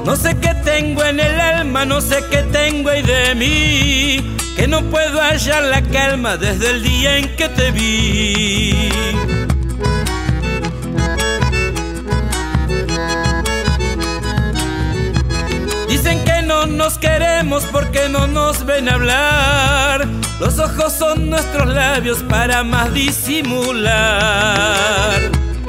No sé qué tengo en el alma, no sé qué tengo ahí de mí, que no puedo hallar la calma desde el día en que te vi. Dicen que no nos queremos porque no nos ven hablar. Los ojos son nuestros labios para más disimular.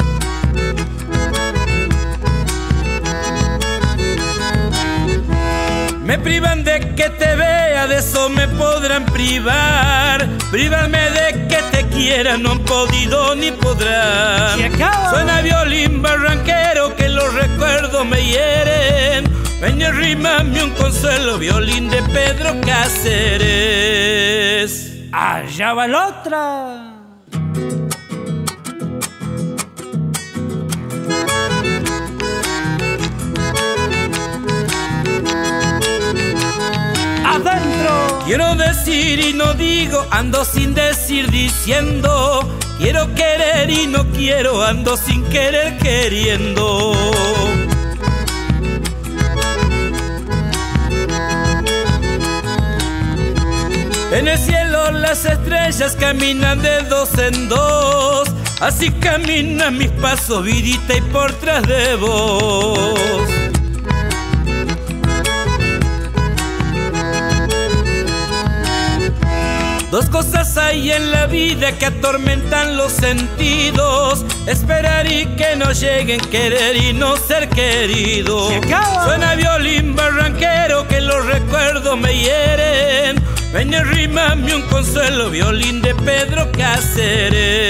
Me privan de que te vea, de eso me podrán privar. Privarme de que te quiera no han podido ni podrán. Suena violín barranquero que los recuerdos me hieren. Ven y arrímame un consuelo, violín de Pedro Cáceres. Allá va la otra. Adentro. Quiero decir y no digo, ando sin decir diciendo. Quiero querer y no quiero, ando sin querer queriendo. En el cielo las estrellas caminan de dos en dos, así caminan mis pasos, vidita, y por tras de vos. Dos cosas hay en la vida que atormentan los sentidos: esperar y que no lleguen, querer y no ser querido. Suena violín barranquero que los recuerdos me hieren. Ven y arrímame un consuelo, violín de Pedro Cáceres.